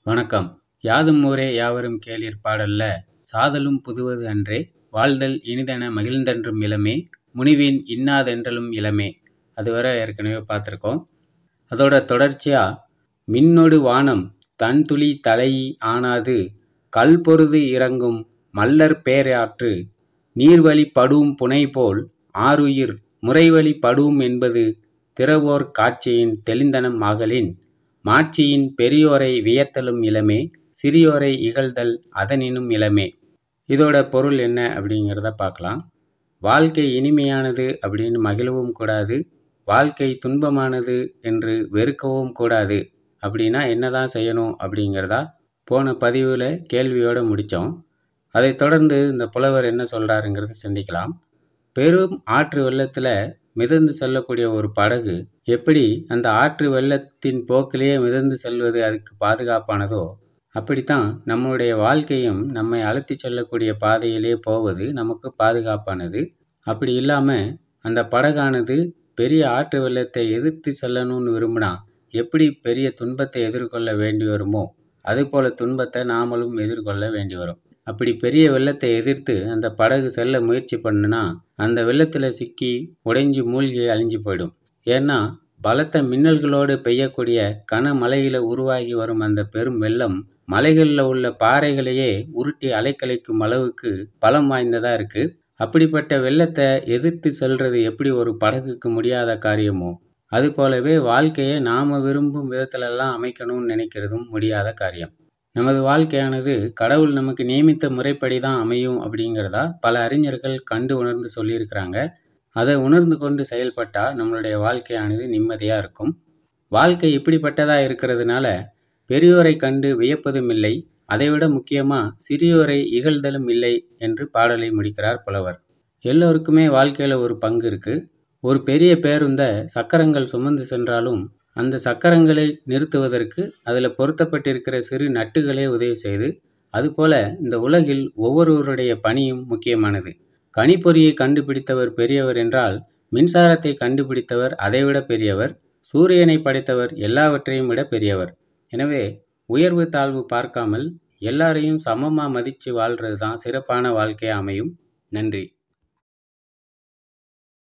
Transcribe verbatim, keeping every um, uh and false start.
வணக்கம். யாதும் ஊரே யாவரும் கேளீர் பாடல்ல சாதலும் புதுவது அன்றே வாழ்தல் இனிதென மகிழ்ந்தென்றும் இளமே முனிவின் இன்னாதென்றலும் இளமே. அதுவரை ஏற்கனவே பார்த்துருக்கோம். அதோட தொடர்ச்சியா மின்னொடு வானம் தன்துளி தலையி ஆனாது கல் பொருது இறங்கும் மல்லர் பேராற்று நீர்வழி படூஉம் புனைபோல் ஆருயிர் முறைவழி படூஉம் என்பது திறவோர் காட்சியின் தெளிந்தனம் ஆகலின் மாட்சியின் பெரியோரை வியத்தலும் இளமே சிறியோரை இகழ்தல் அதனினும் இளமே. இதோட பொருள் என்ன அப்படிங்கிறத பார்க்கலாம். வாழ்க்கை இனிமையானது அப்படின்னு மகிழவும் கூடாது, வாழ்க்கை துன்பமானது என்று வெறுக்கவும் கூடாது. அப்படின்னா என்னதான் செய்யணும் அப்படிங்கிறதா போன பதிவில் கேள்வியோடு முடித்தோம். அதை தொடர்ந்து இந்த புலவர் என்ன சொல்கிறாருங்கிறத சிந்திக்கலாம். பெரும் ஆற்று வெள்ளத்தில் மிதந்து செல்லக்கூடிய ஒரு படகு எப்படி அந்த ஆற்று வெள்ளத்தின் போக்கிலேயே மிதந்து செல்வது அதுக்கு பாதுகாப்பானதோ, அப்படித்தான் நம்மளுடைய வாழ்க்கையும் நம்மை அழைத்து செல்லக்கூடிய பாதையிலே போவது நமக்கு பாதுகாப்பானது. அப்படி இல்லாமல் அந்த படகானது பெரிய ஆற்று வெள்ளத்தை எதிர்த்து செல்லணும்னு விரும்பினா எப்படி பெரிய துன்பத்தை எதிர்கொள்ள வேண்டி வருமோ அதுபோல துன்பத்தை நாமளும் எதிர்கொள்ள வேண்டி வரும். அப்படி பெரிய வெள்ளத்தை எதிர்த்து அந்த படகு செல்ல முயற்சி பண்ணுனா அந்த வெள்ளத்தில் சிக்கி உடைஞ்சு மூழ்கி அழிஞ்சு போயிடும். ஏன்னா பலத்த மின்னல்களோடு பெய்யக்கூடிய கனமழையில் உருவாகி வரும் அந்த பெரும் வெள்ளம் மலைகளில் உள்ள பாறைகளையே உருட்டி அலைக்கழிக்கும் அளவுக்கு பலம் வாய்ந்ததாக இருக்குது. அப்படிப்பட்ட வெள்ளத்தை எதிர்த்து செல்றது எப்படி ஒரு படகுக்கு முடியாத காரியமோ அது போலவே வாழ்க்கையை நாம் விரும்பும் விதத்திலெல்லாம் அமைக்கணும்னு நினைக்கிறதும் முடியாத காரியம். நமது வாழ்க்கையானது கடவுள் நமக்கு நியமித்த முறைப்படி தான் அமையும் அப்படிங்கிறதா பல அறிஞர்கள் கண்டு உணர்ந்து சொல்லியிருக்கிறாங்க. அதை உணர்ந்து கொண்டு செயல்பட்டால் நம்மளுடைய வாழ்க்கையானது நிம்மதியாக இருக்கும். வாழ்க்கை இப்படிப்பட்டதாக இருக்கிறதுனால பெரியோரை கண்டு வியப்பதும் இல்லை, அதைவிட முக்கியமாக சிறியோரை இகழ்தலும் இல்லை என்று பாடலை முடிக்கிறார் புலவர். எல்லோருக்குமே வாழ்க்கையில் ஒரு பங்கு இருக்குது. ஒரு பெரிய பேருந்தை சக்கரங்கள் சுமந்து சென்றாலும் அந்த சக்கரங்களை நிறுத்துவதற்கு அதில் பொருத்தப்பட்டிருக்கிற சிறு நட்டுகளே உதவி செய்து, அதுபோல இந்த உலகில் ஒவ்வொருவருடைய பணியும் முக்கியமானது. கணிப்பொறியை கண்டுபிடித்தவர் பெரியவர் என்றால் மின்சாரத்தை கண்டுபிடித்தவர் அதைவிட பெரியவர், சூரியனை படைத்தவர் எல்லாவற்றையும் விட பெரியவர். எனவே உயர்வு தாழ்வு பார்க்காமல் எல்லாரையும் சமமாக மதித்து வாழ்கிறது தான் சிறப்பான வாழ்க்கையாக அமையும். நன்றி.